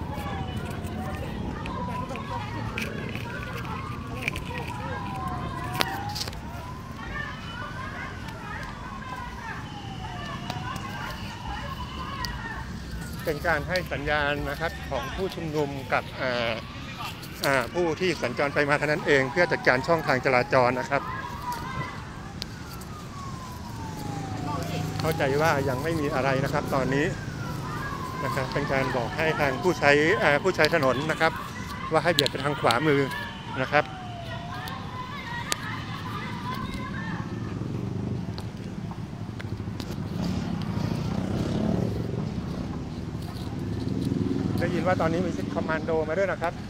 เป็นการให้สัญญาณนะครับของผู้ชุมนุมกับผู้ที่สัญจรไปมาเท่านั้นเองเพื่อจัดการช่องทางจราจรนะครับเข้าใจว่ายังไม่มีอะไรนะครับตอนนี้นะครับเป็นการบอกให้ทางผู้ใช้ผู้ใช้ถนนนะครับว่าให้เบี่ยงไปทางขวามือนะครับได้ยินว่าตอนนี้มีชุดคอมมานโดมาด้วยนะครับ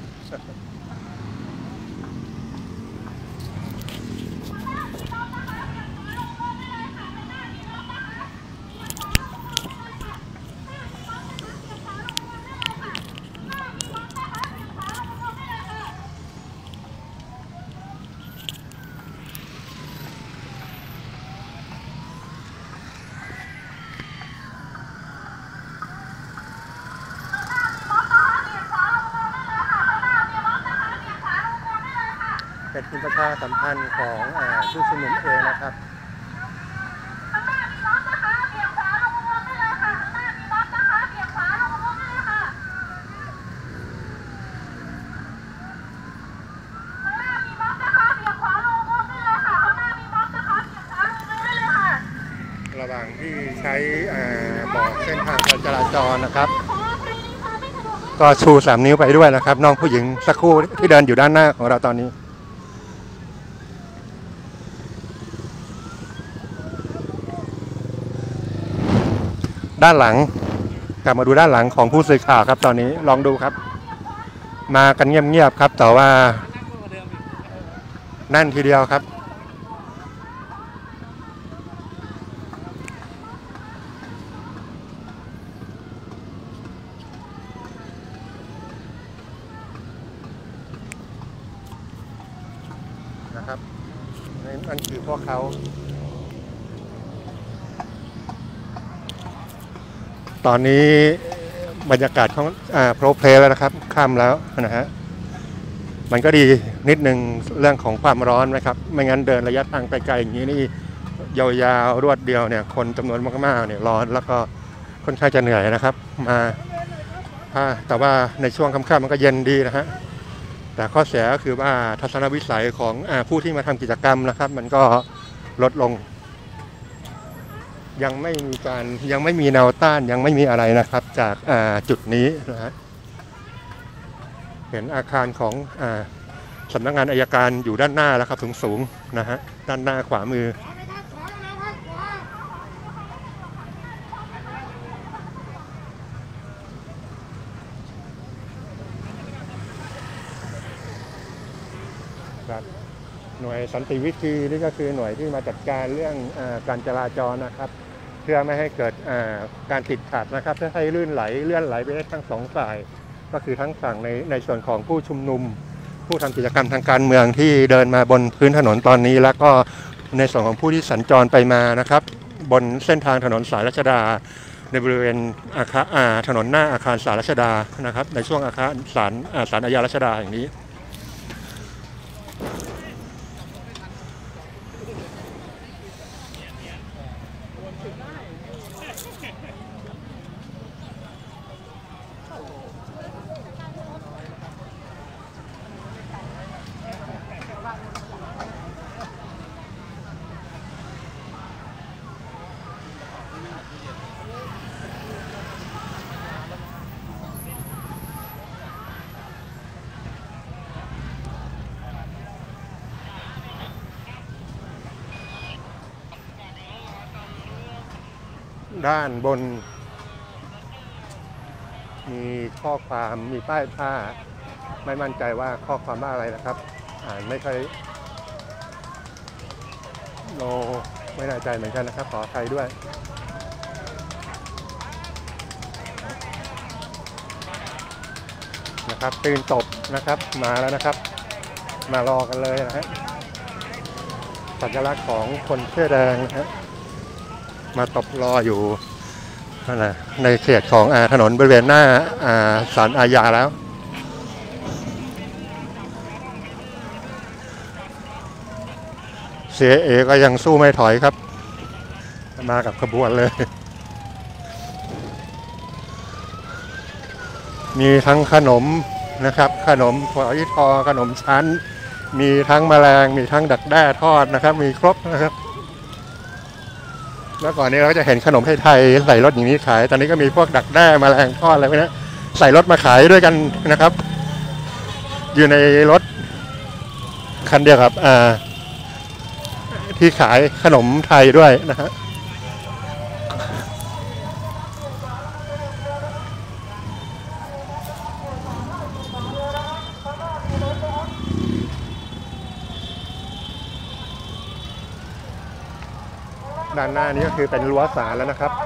เป็นทีมประชาสัมพันธ์ของผู้ชุมนุมเองนะครับที่ใช้บอกเส้นทางการจราจรนะครับก็ชูสามนิ้วไปด้วยนะครับน้องผู้หญิงสักครู่ที่เดินอยู่ด้านหน้าของเราตอนนี้ด้านหลังกลับมาดูด้านหลังของผู้สื่อข่าวครับตอนนี้ลองดูครับมากันเงียบๆครับแต่ว่าแน่นทีเดียวครับนะครับนั่นคือพวกเขาตอนนี้บรรยากาศของอ่าโปรเพลย์แล้วนะครับค่ำแล้วนะฮะมันก็ดีนิดนึงเรื่องของความร้อนนะครับไม่งั้นเดินระยะทางไกลๆอย่างนี้นี่ยาวๆรวดเดียวเนี่ยคนจำนวนมากๆเนี่ยร้อนแล้วก็ค่อนข้างจะเหนื่อยนะครับมาแต่ว่าในช่วงค่ำๆมันก็เย็นดีนะฮะแต่ข้อเสียก็คือว่าทัศนวิสัยของอ่าผู้ที่มาทำกิจกรรมนะครับมันก็ลดลงยังไม่มีการยังไม่มีแนวต้านยังไม่มีอะไรนะครับจากจุดนี้นะฮะเห็นอาคารของอ่าสำนักงานอัยการอยู่ด้านหน้าแล้วครับสูงๆนะฮะด้านหน้าขวามือครับหน่วยสันติวิธีนี่ก็คือหน่วยที่มาจัดการเรื่องอ่าการจราจรนะครับเพื่อไม่ให้เกิดอ่าการติดขัดนะครับเพื่อให้ลื่นไหลเลื่อนไหลไปได้ทั้งสองฝ่ายก็คือทั้งฝั่งในในส่วนของผู้ชุมนุมผู้ทำกิจกรรมทางการเมืองที่เดินมาบนพื้นถนนตอนนี้แล้วก็ในส่วนของผู้ที่สัญจรไปมานะครับบนเส้นทางถนนสายรัชดาในบริเวณอาคารอ่าถนนหน้าอาคารศาลรัชดานะครับในช่วงอาคารศาลอ่าศาลอาญารัชดาอย่างนี้ด้านบนมีข้อความมีป้ายผ้าไม่มั่นใจว่าข้อความว่าอะไรนะครับอ่านไม่ค่อยโนไม่แน่ใจเหมือนกันนะครับขออภัยด้วยนะครับตื่นตบนะครับมาแล้วนะครับมารอกันเลยนะฮะสัญลักษณ์ของคนเสื้อแดงนะฮะมาตบรออยู่ในเขตของอ่าถนนบริเวณหน้าอ่าศาลอาญาแล้วซี เอ เอ ก็ยังสู้ไม่ถอยครับมากับขบวนเลยมีทั้งขนมนะครับขนมฝอยทองขนมชั้นมีทั้งแมลงมีทั้งดักแด้ทอดนะครับมีครบนะครับเมื่อก่อนนี้เราก็จะเห็นขนมไทยๆใส่รถอย่างนี้ขายตอนนี้ก็มีพวกดักแด้แมลงทอดอะไรพวกนี้ใส่รถมาขายด้วยกันนะครับอยู่ในรถคันเดียวกับอ่าที่ขายขนมไทยด้วยนะฮะด้านหน้านี้ก็คือเป็นรั้วศาลแล้วนะครับ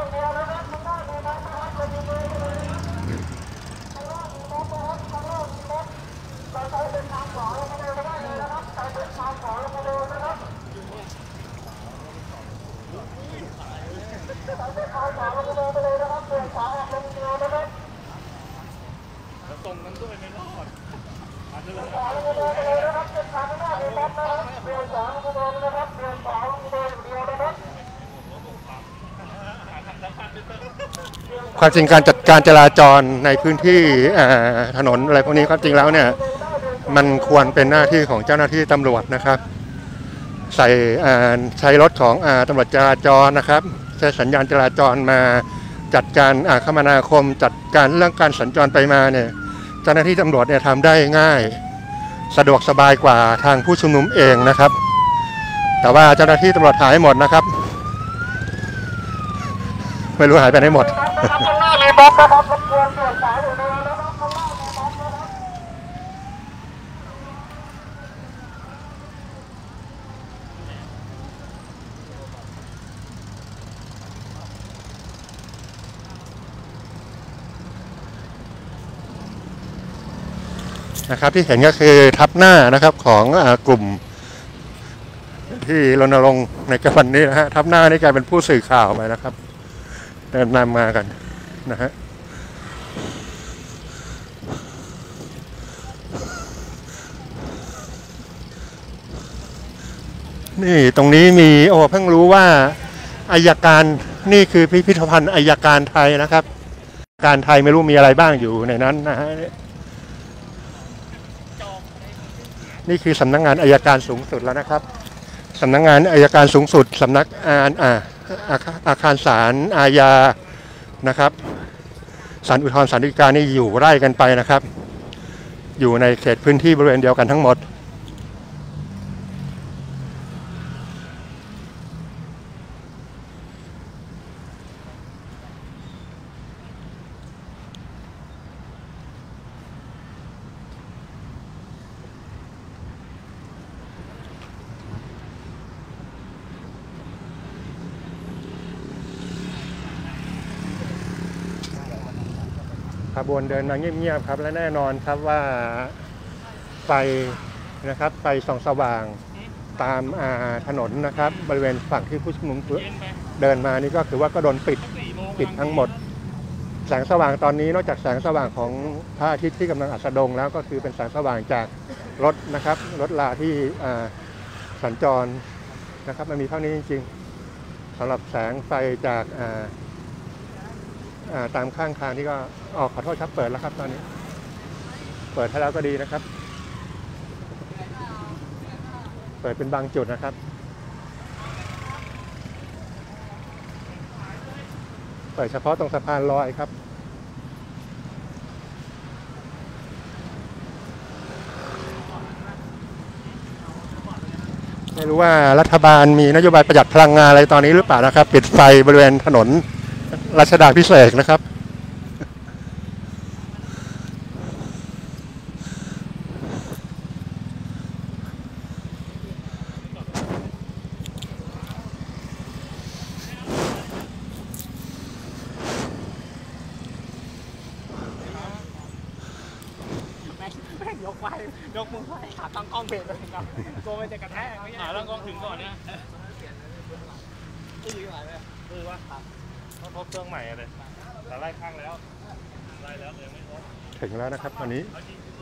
ส่งกันด้วยไม่รอดอาจจะความจริงการจัดการจราจรในพื้นที่ถนนอะไรพวกนี้ความจริงแล้วเนี่ยมันควรเป็นหน้าที่ของเจ้าหน้าที่ตำรวจนะครับใส่ใช้รถของตำรวจจราจรนะครับช้สัญญาณจราจรมาจัดการคมนาคมจัดการเรื่องการสัญจรไปมาเนี่ยเจ้าหน้าที่ตำรวจเนี่ยทำได้ง่ายสะดวกสบายกว่าทางผู้ชุมนุมเองนะครับแต่ว่าเจ้าหน้าที่ตำรวจหายหมดนะครับไม่รู้หายไปไหนหมดนะครับที่เห็นก็คือทับหน้านะครับของกลุ่มที่รณรงค์ในกวันนี้นะฮะทับหน้านี่กลายเป็นผู้สื่อข่าวไปนะครับเดินนำมากันนะฮะนี่ตรงนี้มีโอ้เพิ่งรู้ว่าอัยการนี่คือพิพิธภัณฑ์อัยการไทยนะครับการไทยไม่รู้มีอะไรบ้างอยู่ในนั้นนะฮะนี่คือสำนักงานอัยการสูงสุดแล้วนะครับสำนักงานอัยการสูงสุดสำนักงานอ่าอาคารศาลอาญานะครับศาลอุทธรณ์ศาลฎีกานี่อยู่ไร่กันไปนะครับอยู่ในเขตพื้นที่บริเวณเดียวกันทั้งหมดขบวนเดินมาเงียบๆครับและแน่นอนครับว่าไฟนะครับไฟส่องสว่างตามถนนนะครับบริเวณฝั่งที่ผู้ชุมนุมเดินมานี่ก็คือว่าก็โดนปิดปิดทั้งหมดแสงสว่างตอนนี้นอกจากแสงสว่างของพระอาทิตย์ที่กำลังอัสดงแล้วก็คือเป็นแสงสว่างจากรถนะครับรถลาที่สัญจรนะครับมันมีเท่านี้จริงๆสำหรับแสงไฟจากตามข้างทางที่ก็ออกขอโทษครับเปิดแล้วครับตอนนี้เปิดให้แล้วก็ดีนะครับเปิดเป็นบางจุดนะครับเปิดเฉพาะตรงสะพานลอยครับไม่รู้ว่ารัฐบาลมีนโยบายประหยัดพลังงานอะไรตอนนี้หรือเปล่านะครับปิดไฟบริเวณถนนรัชดาภิเษกนะครับยกไฟยกมือไฟขาตั้งกล้องเพจเลยครับโกมันจะกระแทกหาตั้งกล้องถึงก่อนเนี่ยตื้อไหวเลยตื้อว่าต้องพบเครื่องใหม่เลยแต่ไล่ข้างแล้วไล่แล้วเลยไม่พบถึงแล้วนะครับตอนนี้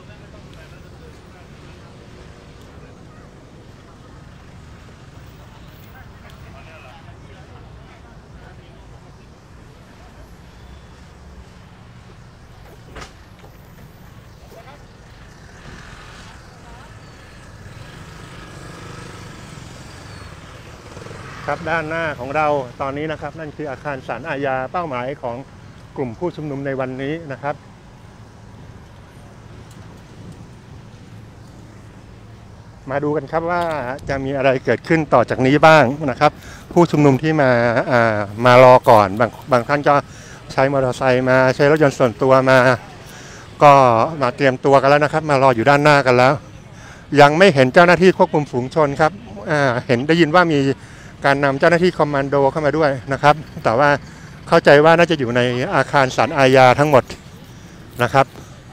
ครับด้านหน้าของเราตอนนี้นะครับนั่นคืออาคารศาลอาญาเป้าหมายของกลุ่มผู้ชุมนุมในวันนี้นะครับมาดูกันครับว่าจะมีอะไรเกิดขึ้นต่อจากนี้บ้างนะครับผู้ชุมนุมที่มาอ่ามารอก่อนบางบางท่านก็ใช้มอเตอร์ไซค์มาใช้รถยนต์ส่วนตัวมาก็มาเตรียมตัวกันแล้วนะครับมารออยู่ด้านหน้ากันแล้วยังไม่เห็นเจ้าหน้าที่ควบคุมฝูงชนครับอ่าเห็นได้ยินว่ามีการนำเจ้าหน้าที่คอมมานโดเข้ามาด้วยนะครับแต่ว่าเข้าใจว่าน่าจะอยู่ในอาคารศาลอาญาทั้งหมดนะครับ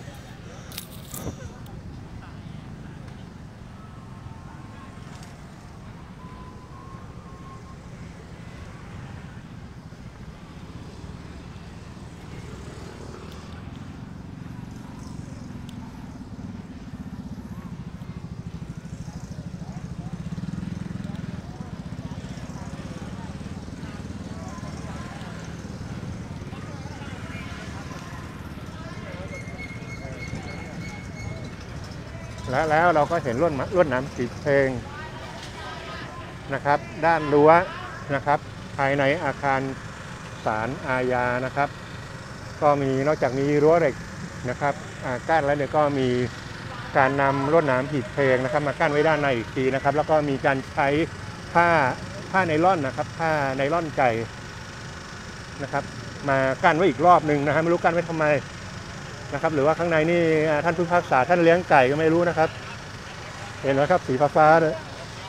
และแล้วเราก็เห็นลวดลวดหนามสีเพลงนะครับด้านรั้วนะครับภายในอาคารศาลอาญานะครับ ก็มีนอกจากมีรั้วเหล็กนะครับกั้นแล้วเนี่ยก็มีการนำรวดหนามหีบเพลงนะครับมากั้นไว้ด้านในอีกทีนะครับแล้วก็มีการใช้ผ้าผ้าไนล่อนนะครับผ้าไนล่อนไก่นะครับมากั้นไว้อีกรอบหนึ่งนะฮะไม่รู้กั้นไว้ทำไมนะครับหรือว่าข้างในนี่ท่านผู้พิพากษาท่านเลี้ยงไก่ก็ไม่รู้นะครับเห็นไหมครับสีฟ้าๆเลย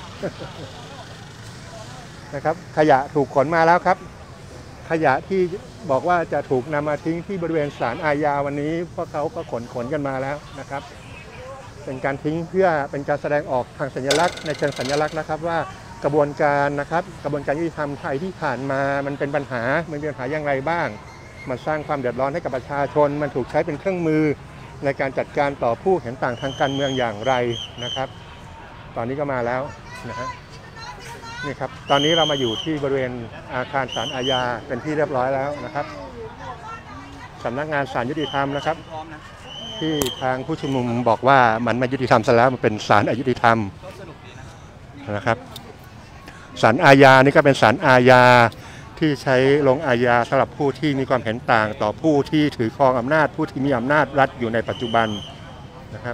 นะครับขยะถูกขนมาแล้วครับขยะที่บอกว่าจะถูกนำมาทิ้งที่บริเวณศาลอาญาวันนี้พวกเขาก็ขนขนกันมาแล้วนะครับเป็นการทิ้งเพื่อเป็นการแสดงออกทางสัญลักษณ์ในเชิงสัญลักษณ์นะครับว่ากระบวนการนะครับกระบวนการยุติธรรมไทยที่ผ่านมามันเป็นปัญหามันเป็นปัญหาอย่างไรบ้างมันสร้างความเดือดร้อนให้กับประชาชนมันถูกใช้เป็นเครื่องมือในการจัดการต่อผู้เห็นต่างทางการเมืองอย่างไรนะครับตอนนี้ก็มาแล้วนะฮะนี่ครับตอนนี้เรามาอยู่ที่บริเวณอาคารศาลอาญาเป็นที่เรียบร้อยแล้วนะครับสำนักงานศาลยุติธรรมนะครับที่ทางผู้ชุมนุมบอกว่ามันไม่ยุติธรรมซะแล้วมันเป็นศาลอยุติธรรมนะครับศาลอาญานี่ก็เป็นศาลอาญาที่ใช้ลงอาญาสำหรับผู้ที่มีความเห็นต่างต่อผู้ที่ถือครองอำนาจผู้ที่มีอำนาจรัฐอยู่ในปัจจุบันนะครับ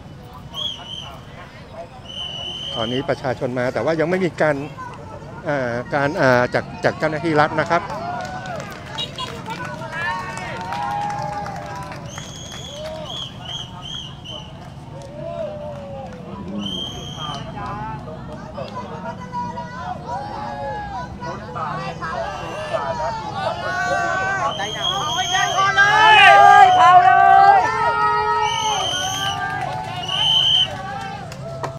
ตอนนี้ประชาชนมาแต่ว่ายังไม่มีการการจากจากเจ้าหน้าที่รัฐนะครับ